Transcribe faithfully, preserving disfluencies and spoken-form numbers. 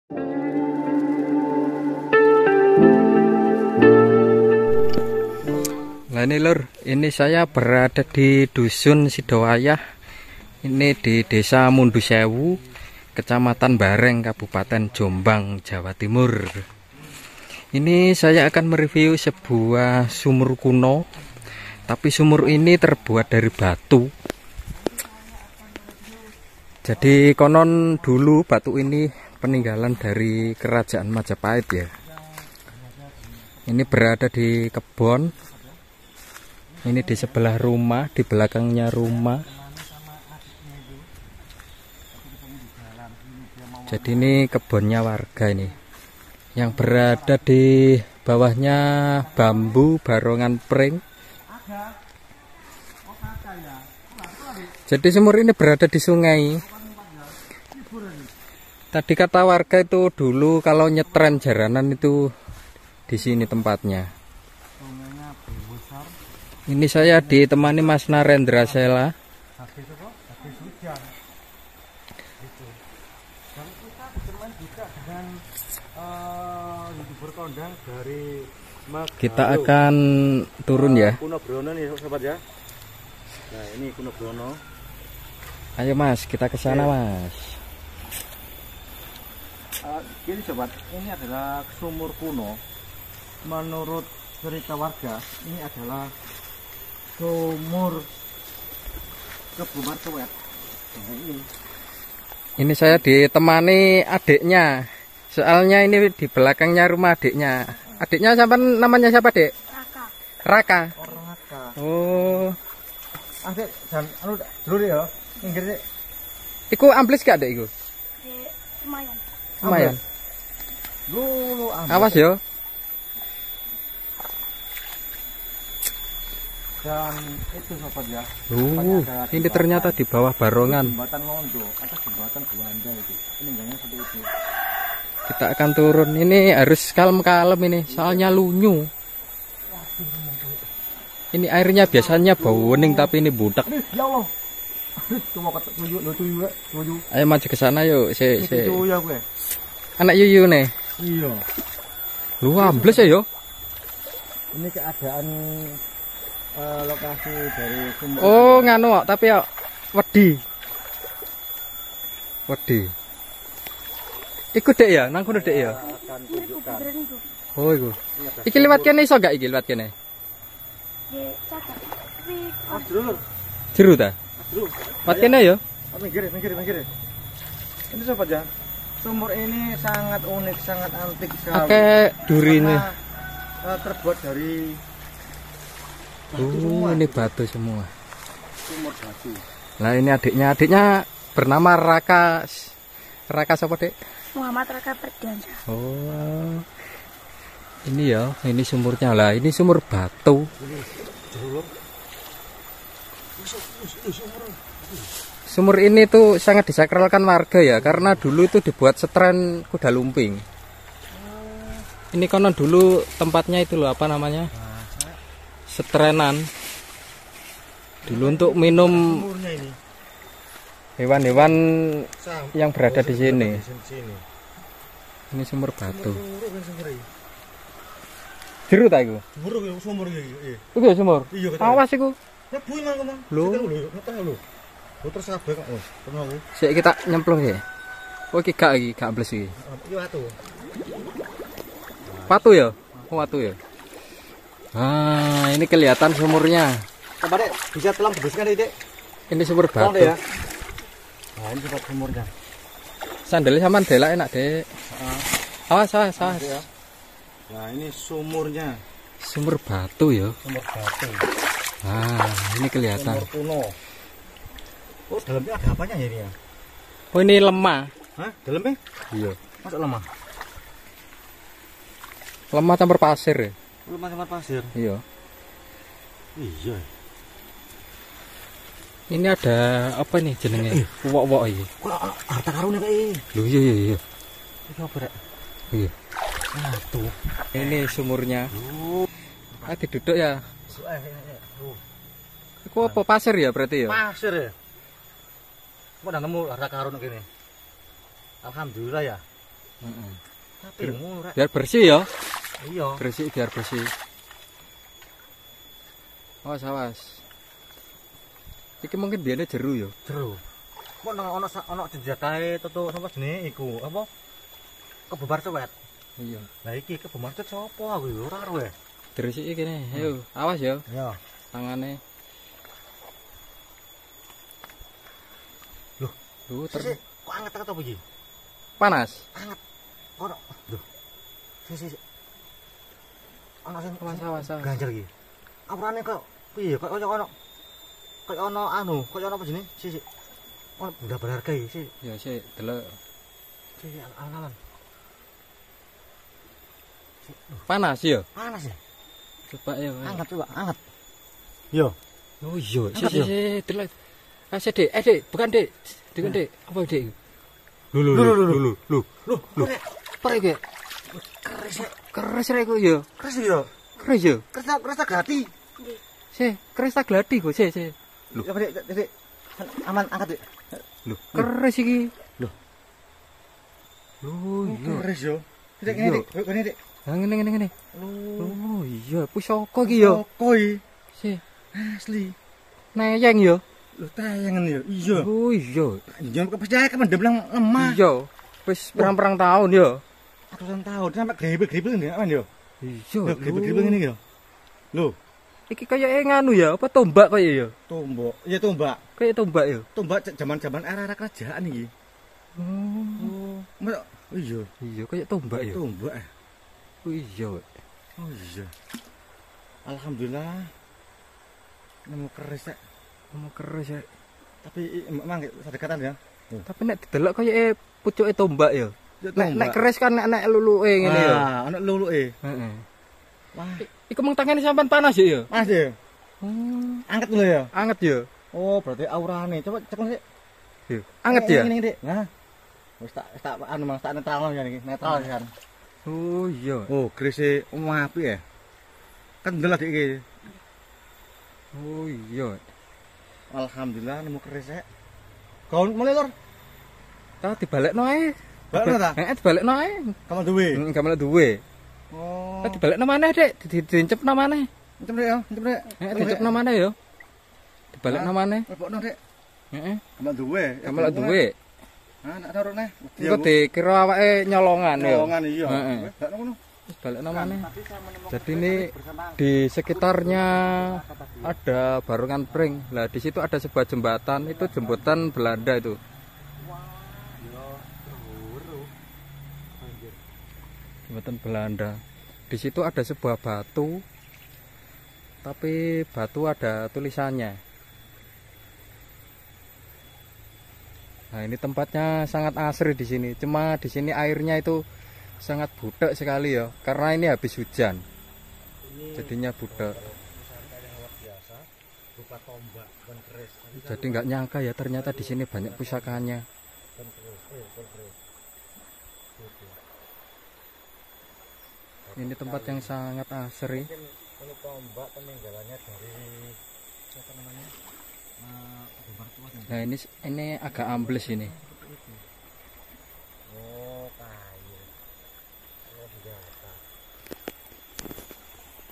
Nah ini lur, ini saya berada di Dusun Sidowayah. Ini di Desa Mundu Sewu, Kecamatan Bareng, Kabupaten Jombang, Jawa Timur. Ini saya akan mereview sebuah sumur kuno. Tapi sumur ini terbuat dari batu. Jadi konon dulu batu ini peninggalan dari Kerajaan Majapahit ya. Ini berada di kebun. Ini di sebelah rumah, di belakangnya rumah. Jadi ini kebunnya warga ini. Yang berada di bawahnya bambu barongan pring. Jadi sumur ini berada di sungai. Tadi kata warga itu dulu kalau nyetren jaranan itu di sini tempatnya. Ini saya ditemani Mas Narendra Sela. Kita akan turun ya. Kuno Brono nih sobat ya. Nah ini Kuno Brono. Ayo Mas, kita ke sana Mas. Uh, ini sobat, ini adalah sumur kuno. Menurut cerita warga, ini adalah sumur Kebuman Suwet. Nah, ini. Ini saya ditemani adiknya. Soalnya ini di belakangnya rumah adiknya. Adiknya siapa namanya siapa, Dek? Raka. Raka. Oh, Raka. Oh. Adik, dan anu dulu ya. Minggir Dek. Iku amplis gak, Dek, iku? Di lumayan. Lumayan. Dulu Awas yo. Dan itu sobat ya. Uh, ini ternyata di bawah barongan. Jembatan Londo atau jembatan Belanda itu. Ini enggaknya seperti itu. Kita akan turun. Ini harus kalem-kalem ini, soalnya lunyu. Ini airnya biasanya bau bening tapi ini budak. Ya Allah. Cuma kata tujuh, lo tujuh, tujuh. Ayo maju ke sana yuk, si si. Itu ya gue. Anak Yuyu nih. Iya. Lu ambles ya yo. Ini keadaan uh, lokasi dari sumur. Oh, nganu kok, tapi ya wedi. Wedi. Iku Dek ya, nang kono Dek ya. Akan tunjukkan. Oh, iku. Iki liwat kene iso gak iki liwat kene? Di cacat. Tapi Ah, dulu. Jeru ta? Dulu. Liwat kene ya. Oh, minggir, minggir, minggir. Ini sobat ya. Sumur ini sangat unik, sangat antik sekali. Oke, durine. Karena, uh, terbuat dari batu Oh, semua. ini batu semua. Sumur batu. Nah, ini adiknya. Adiknya bernama Raka. Raka siapa, Dek? Muhammad Raka Ferdiansyah. Oh. Ini ya, ini sumurnya lah. Ini sumur batu. Sumur ini tuh sangat disakralkan warga ya, karena dulu itu dibuat setren kuda lumping. Ini konon dulu tempatnya itu loh, apa namanya? Setrenan. Dulu untuk minum Sumurnya ini. hewan-hewan Sam- yang berada di sini. sini. Ini sumur batu. Sumur kan sumur ini. Jeru ta iku? Sumur ini, sumur ini. Iya. Iku ya sumur. Iya, kata. Awas iku. Ya bui mang mang. Lho. Lho, ngeteng lho. Lho terus kabeh kok. Oh, tenan aku. Sik kita nyemplung ya. Oh iki gak iki, gak ambles iki. Iki watu. Watu ya? Oh, watu ya. Ah, ini kelihatan sumurnya. Coba Dek, bisa tolong bersihkan Dek. Ini sumur Tolong batu. Dek ya. Nah, ini tempat sumurnya. Sandalnya sama delak enak, Dek. Heeh. Awas, awas, awas. Ya. Nah, ini sumurnya. Sumur batu ya. Sumur batu. Ah, ini kelihatan. Sumur kuno. Oh, dalamnya ada apanya ya ini ya? Oh, ini lemah. Hah? Dalamnya? Iya. Masuk lemah. Lemah campur pasir ya. Lemah tempat pasir. Iya. Iya. Ini ada apa nih jenenge? Wok-wok iki. Kok harta karun kayak Lho iya iya iya. ini apa Dek? Iya. Nah, tuh. Ini sumurnya. Oh. Ah, diduduk ya. Eh, eh, eh. Oh. Iku apa pasir ya berarti ya? Pasir ya. Kok udah nemu harta karun gini. Alhamdulillah ya. Heeh. Tapi murah. Biar bersih ya. Iya. Bersih biar bersih. Awas awas. Iki mungkin biasanya jeru ya. Jeru. Kok nang ono ono jejakae tutu sapa jenenge iku? Apa? Kebebar cewek. Iya. Lah iki kebebar cewek sapa aku ya ora ero ya. Diresiki kene. Ayo, awas ya Iya. tangane. Loh, Loh, ter Sik, kok anget ta apa iki? panas. Anget. Ono. Loh. Sik sik. Ono sing Awas awas awas. ganjel iki. Apurane kok piye kok kaya ono kaya ono anu, kaya ono apa jenenge? Sik sik. Ono benda berharga iki, sik. Ya sik, delok. Sik sik alan-alan. Panas ya. Panas ya? Coba ya. Anget coba, anget. Yo. Oh iya, sik Angkat, sik ya? sik, delok. Ah, sik, Dik. Eh, Dik, bukan, Dik. Dik, Dik. Apa, Dik? Lho lho lho lho lho. lho. Loh, kok Apa iki? keris ya? Keris rek kok ya. Keris ya? Keris ya. Keris keris gati. Nggih. Sik, keris tak gladi kok, sik, sik. Loh, apa Dik? Dik. Aman angkat, Dik. Lho, keris iki. Loh. Oh, iya. Keris yo. Dik, Iya. ngene Dik. Ngene Dik. Ha ngene ngene ngene. Loh. Oh, iya, pusaka iki ya. Kok iki? Sik, Asli. neyeng ya. Loh, tayangan ya. Iya. Oh, iya. Jangan kepercaya kan mendem lang lemah. Iya. Wis perang-perang tahun ya. Ratusan tahun sampai grebe-grebe ngene aman yo. Iya. Loh, grebe-grebe ngene yo. Loh, Iki kaya nganu ya, apa tombak kaya ya? tombak. Iya tombak. Kayak tombak ya. Tombak zaman-zaman era-era kerajaan iki. Oh, Oh, mas- oh iya, iya kayak tombak ya. tombak. eh. Oh iya. Oh iya. Alhamdulillah. Nemu keris ya. Kamu keris ya. Tapi i- emang sedekatan ya. Tapi nek didelok kaya pucuke tombak ya. Ya, Nek nek tombak. keris kan nek nek luluke ngene ya. Ah, ana luluke. Heeh. Wah, Iku mung tangane sampean panas ya ya. Mas ya. Oh, Angkat dulu ya. anget ya. Oh, berarti aurane. Coba cek sih. Iya. Anget ya. Ini, ini, Nah. Wis tak wis tak anu Mas, tak netral ya iki. Netral kan. Oh iya. Oh, kerise apik ya. Kendel dik iki. Oh iya. Alhamdulillah nemu keris ya. Kau mulai lor. Ta dibalekno ae. Balekno ta? Heeh, dibalekno ae. Kamu duwe. Heeh, gamelan duwe. Oh. Ta dibalekno maneh, Dik. Didencepno maneh. Encep rek ya, encep rek. Heeh, didencepno maneh ya. Dibalekno maneh. Lepokno rek. Heeh. Kamu duwe. Gamelan duwe. Ah, nak taruh neh. Engko dikira awake nyolongan ya. Nyolongan iya. Heeh. Gak ngono. Wis balekno maneh. Jadi ini di sekitarnya ada Barungan Pring. Lah di situ ada sebuah jembatan, itu jembatan Belanda itu. Jembatan Belanda. Di situ ada sebuah batu. Tapi batu ada tulisannya. Nah, ini tempatnya sangat asri di sini. Cuma di sini airnya itu sangat budak sekali ya, karena ini habis hujan. Jadinya budak. Berupa tombak dan keris. Jadi nggak nyangka ya ternyata di sini banyak pusakanya. Ini tempat yang sangat asri. Ini tombak peninggalannya dari apa namanya? Eh, Nah ini ini agak ambles ini.